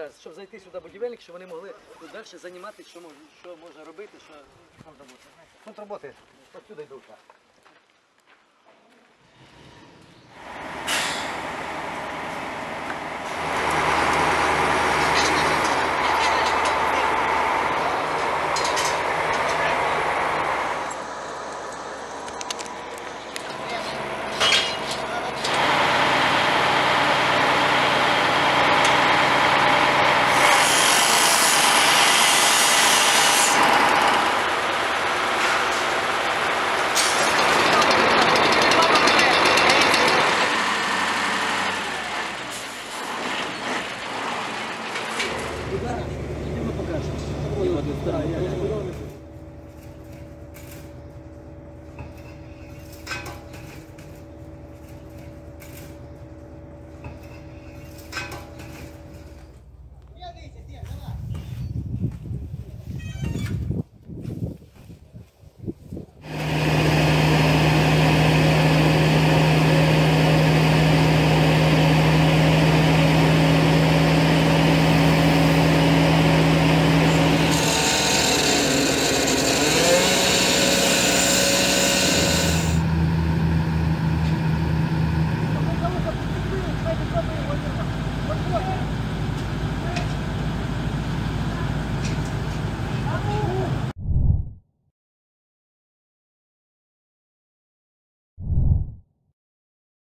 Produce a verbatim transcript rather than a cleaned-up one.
да, щоб зайти сюди будівельник, щоб вони могли тут далі займатися, що, мож, що можна робити, що фонд роботи. Фонд роботи, отсюди йду.